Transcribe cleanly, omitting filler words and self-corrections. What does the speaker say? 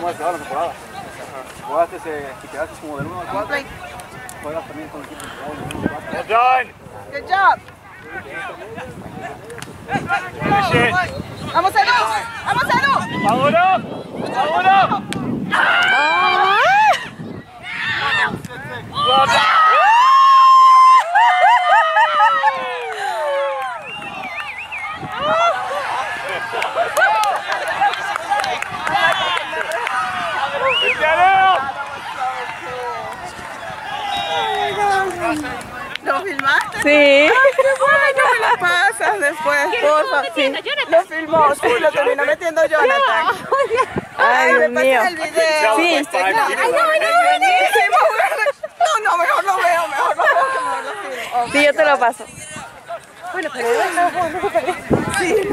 cómo se va la temporada. Jugaste, si quedaste como del 1 al 4, juegas también con el equipo del 1 al 4. Well done! Good job! ¡Vamos, Edu! ¡Vamos, Edu! Follow it up! Follow it up! Well done! ¿Lo filmaste? Sí. ¡Ay, qué bueno! Me lo pasas después, porfa. Sí. Lo filmó, sí, lo terminó metiendo Jonathan. Ay, Dios me mío. pasas el video. Sí. Ay, no, mejor lo veo, mejor lo filmo. Sí, yo te lo paso. Bueno, pero sí.